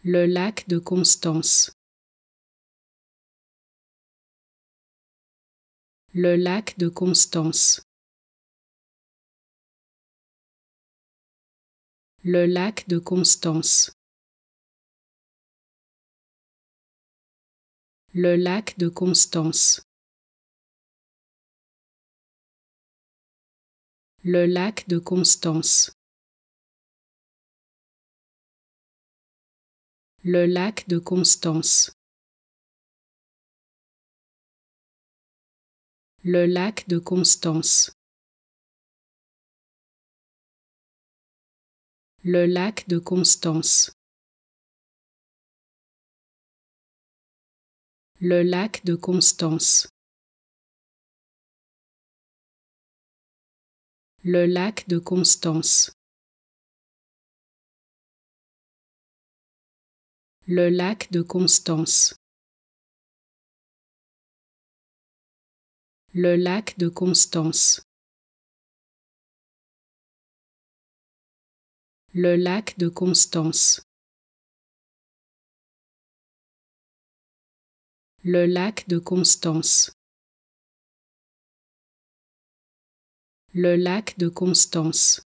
Le lac de Constance. Le lac de Constance. Le lac de Constance. Le lac de Constance. Le lac de Constance. Le lac de Constance. Le lac de Constance. Le lac de Constance. Le lac de Constance. Le lac de Constance. Le lac de Constance. Le lac de Constance. Le lac de Constance. Le lac de Constance. Le lac de Constance.